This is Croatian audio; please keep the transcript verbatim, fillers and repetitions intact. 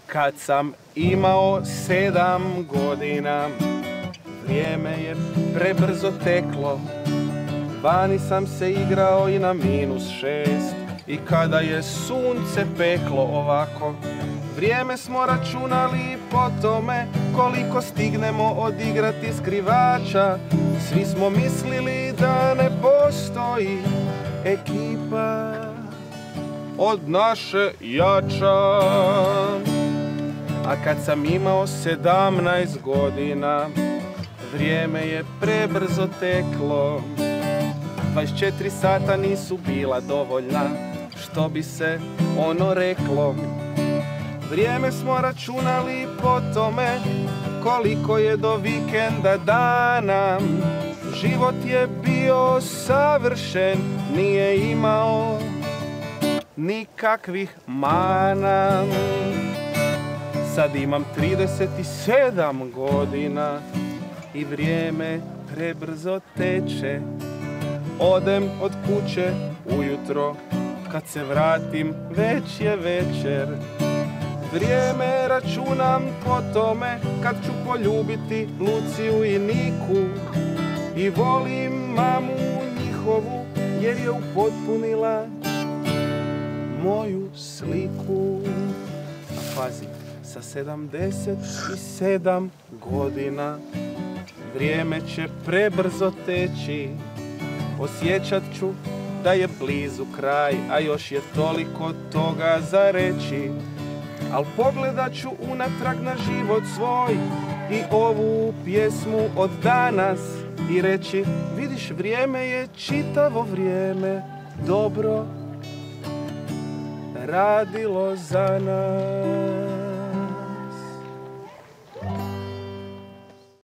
Kad sam imao sedam godina, vrijeme je prebrzo teklo. Vani sam se igrao i na minus šest. I kada je sunce peklo ovako, vrijeme smo računali po tome koliko stignemo odigrati skrivača. Svi smo mislili da ne postoji ekipa od naše jača. A kad sam imao sedamnaest godina, vrijeme je prebrzo teklo. dvadeset četiri sata nisu bila dovoljna, što bi se ono reklo. Vrijeme smo računali po tome koliko je do vikenda dana. Život je bio savršen, nije imao nikakvih mana. Sad imam trideset sedam godina i vrijeme prebrzo teče. Odem od kuće ujutro, kad se vratim već je večer. Vrijeme računam po tome kad ću poljubiti Luciju i Niku. I volim mamu njihovu jer je upotpunila moju sliku. A pazi, sa sedamdeset sedam godina vrijeme će prebrzo teći. Osjećat ću da je blizu kraj, a još je toliko toga za reći. Al pogledat ću unatrag na život svoj i ovu pjesmu od danas i reći, vidiš, vrijeme je čitavo vrijeme dobro radilo za nas.